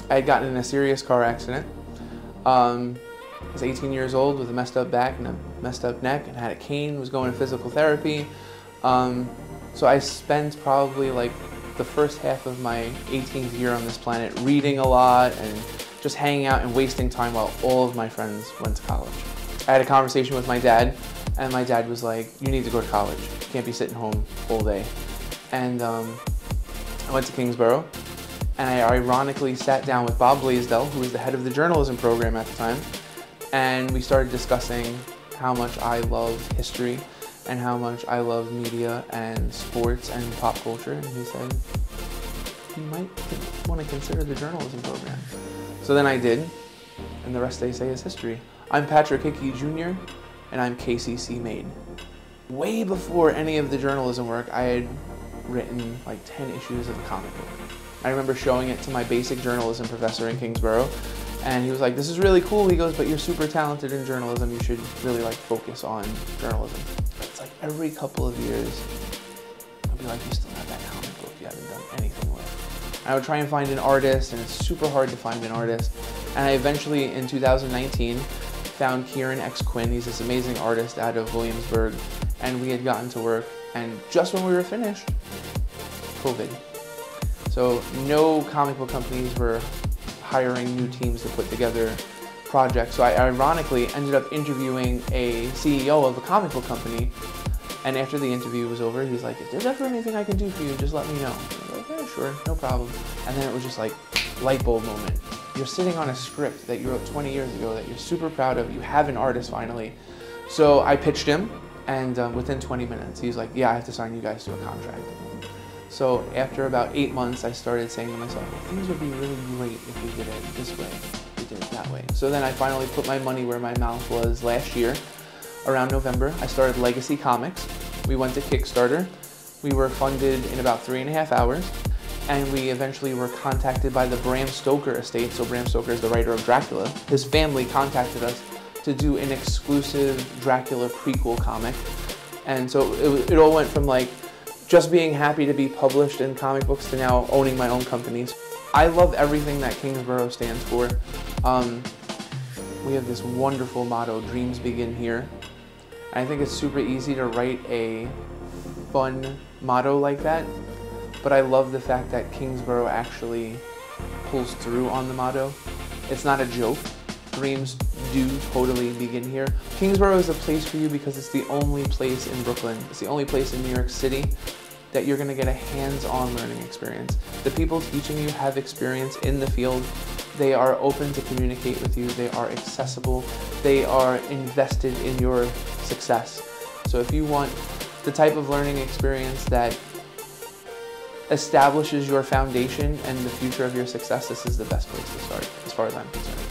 I had gotten in a serious car accident. I was 18 years old with a messed up back and a messed up neck and had a cane, was going to physical therapy. So I spent probably like the first half of my 18th year on this planet reading a lot and just hanging out and wasting time while all of my friends went to college. I had a conversation with my dad, and my dad was like, you need to go to college. You can't be sitting home all day. And I went to Kingsborough, and I ironically sat down with Bob Blaisdell, who was the head of the journalism program at the time, and we started discussing how much I love history and how much I love media and sports and pop culture. And he said, you might want to consider the journalism program. So then I did, and the rest they say is history. I'm Patrick Hickey Jr., and I'm KCC made. Way before any of the journalism work, I had written like 10 issues of a comic book. I remember showing it to my basic journalism professor in Kingsborough, and he was like, this is really cool. He goes, but you're super talented in journalism. You should really like focus on journalism. It's like every couple of years, I'll be like, you still have that comic book you haven't done anything with. I would try and find an artist, and it's super hard to find an artist. And I eventually, in 2019, found Kieran X. Quinn. He's this amazing artist out of Williamsburg, and we had gotten to work. And just when we were finished, COVID. So no comic book companies were hiring new teams to put together projects. So I ironically ended up interviewing a CEO of a comic book company. And after the interview was over, he's like, if there's ever anything I can do for you, just let me know. I was like, yeah, sure, no problem. And then it was just like, light bulb moment. You're sitting on a script that you wrote 20 years ago that you're super proud of. You have an artist finally. So I pitched him, and within 20 minutes, he was like, yeah, I have to sign you guys to a contract. So after about 8 months, I started saying to myself, well, things would be really great if we did it this way, if we did it that way. So then I finally put my money where my mouth was last year. Around November, I started Legacy Comics. We went to Kickstarter. We were funded in about 3.5 hours. And we eventually were contacted by the Bram Stoker estate. So Bram Stoker is the writer of Dracula. His family contacted us to do an exclusive Dracula prequel comic. And so it all went from like just being happy to be published in comic books to now owning my own companies. I love everything that Kingsborough stands for. We have this wonderful motto, dreams begin here. I think it's super easy to write a fun motto like that, but I love the fact that Kingsborough actually pulls through on the motto. It's not a joke. Dreams do totally begin here. Kingsborough is a place for you because it's the only place in Brooklyn, it's the only place in New York City that you're gonna get a hands-on learning experience. The people teaching you have experience in the field. They are open to communicate with you. They are accessible. They are invested in your success. So if you want the type of learning experience that establishes your foundation and the future of your success, this is the best place to start, as far as I'm concerned.